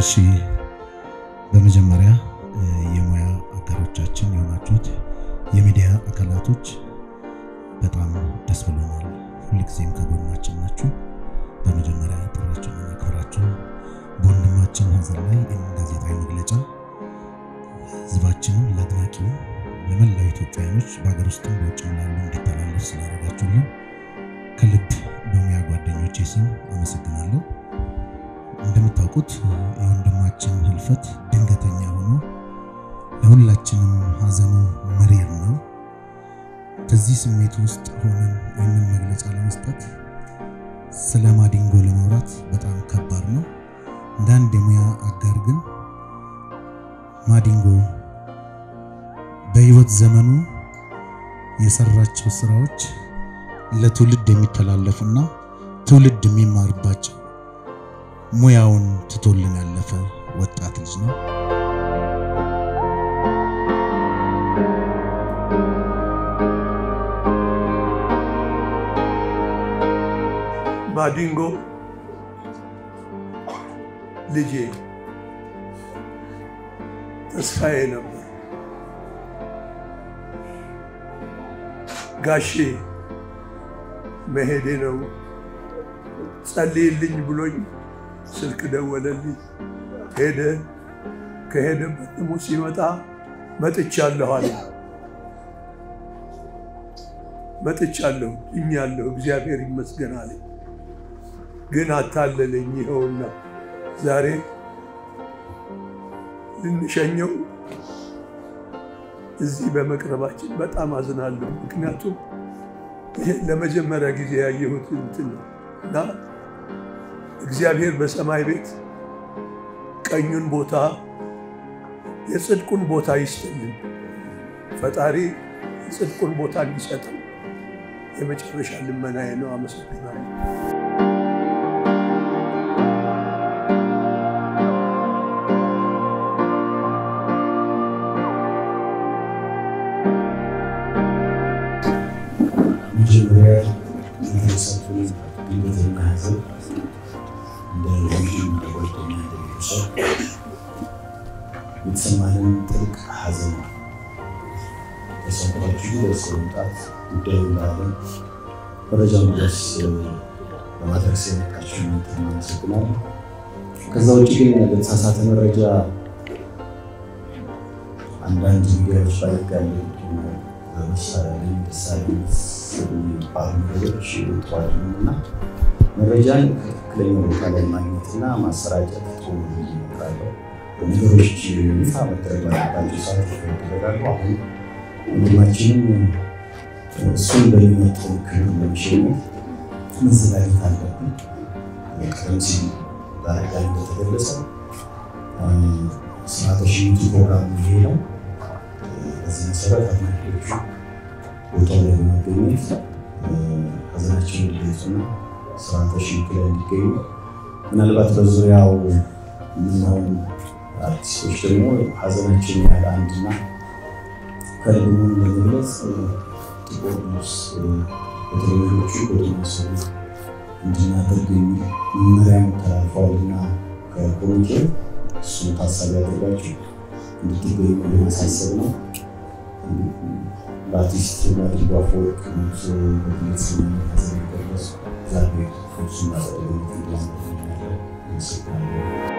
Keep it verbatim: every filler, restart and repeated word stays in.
እሺ በመጀመሪያ የሙያ አጋሮቻችን የሆናችሁት የሚዲያ አካላቶች በጣም ደስ ብሎናል። ሁልጊዜም ከጎናችን ናችሁ። በመጀመሪያ ጥሪያችንን አክብራችሁ በወንድማችን ሀዘን ላይ ጋዜጣዊ መግለጫ ህዝባችንን ለአድናቂው ለመላው ኢትዮጵያውያኖች በአገር ውስጥም በውጭም ላሉ እንዲተላለፍ ስላደረጋችሁልን ከልብ በሙያ ጓደኞቼ ስም አመሰግናለሁ። እንደምታውቁት የወንድማችን ህልፈት ድንገተኛ ሆኖ ለሁላችንም ሀዘኑ መሪር ነው። ከዚህ ስሜት ውስጥ ሆነን ይህንን መግለጫ ለመስጠት ስለ ማዲንጎ ለማውራት በጣም ከባድ ነው። እንዳንድ የሙያ አጋር ግን ማዲንጎ በህይወት ዘመኑ የሰራቸው ስራዎች ለትውልድ የሚተላለፉና ትውልድ የሚማርባቸው ሙያውን ትቶልን ያለፈ ወጣት ልጅ ነው። ማዲንጎ ልጄ ተስፋዬ ነበር። ጋሼ መሄዴ ነው ጸልይልኝ ብሎኝ ስልክ ደወለልኝ። ሄደ። ከሄደበት ደግሞ ሲመጣ መጥቻለሁ አለ። መጥቻለሁ እኛለሁ እግዚአብሔር ይመስገን አለ። ግን አታለለኝ። ይኸውና ዛሬ ልንሸኘው እዚህ በመቅረባችን በጣም አዝናለሁ። ምክንያቱም ይሄ ለመጀመሪያ ጊዜ ያየሁት እንትን እና እግዚአብሔር በሰማይ ቤት ቀኙን ቦታ የጽድቁን ቦታ ይስጥልን። ፈጣሪ የጽድቁን ቦታ እንዲሰጠው የመጨረሻ ልመናዬ ነው። አመሰግናለሁ። መጀመሪያ የተሰጡን ድንገተኛ ሀዘን እንደዚህ ጓደኛ እንደሚሰጥ የተሰማንን ጥልቅ ሀዘን ነው። ተሰምቷችሁ በሰውጣት ጉዳዩ እንዳለን መረጃውን ድረስ በማድረስ የመጣችሁ እናንተን አመሰግናለሁ። ከዛ ውጭ ግን በተሳሳተ መረጃ አንዳንድ ሚዲያዎች ባይጋሉ በመሳሪያ ላይ ተሳሪነት ባሉ ነገሮች ይወጣሉና መረጃን ከትክክለኛ ቦታ ላይ ማግኘትና ማሰራጨት ጥሩ ነው። ነገሮች ይፋ መደረግ አለባቸው። ሰዓት ይፈቀዳሉ። አሁን ወንድማችንን እሱን በሚመጥን ክብር ለመሸኘት መዘጋጀት አለብን። ቀደም ሲል በአረጋዊ እንደተገለጸው ስርዓተ ሽኝቱ ፕሮግራም ይሄ ነው። በዚህ መሰረት አድናቂዎቹ ቦታው ላይ በመገኘት ሀዘናቸውን እንዲገልጹና ስርዓተ ሽኝቱ ላይ እንዲገኙ ምናልባት በዙሪያው ምናውን አርቲስቶች ደግሞ ሀዘናቸውን ያለ አንድና ከልቡን ለመግለጽ ጥቁር ልብስ በቴሌቪዥኖቹ በተመሰሉ እንድናደርግ መመሪያ ተላልፈዋልና ከኮሚቴው እሱን ታሳቢ አድርጋችሁ እንድትገኙ ለማሳሰብ ነው። በአርቲስት ማዲንጎ አፈወርቅ በግልጽ ሀዘን ገለጹ። ዛሬ ፍጹም አዘጋጅተን ያለው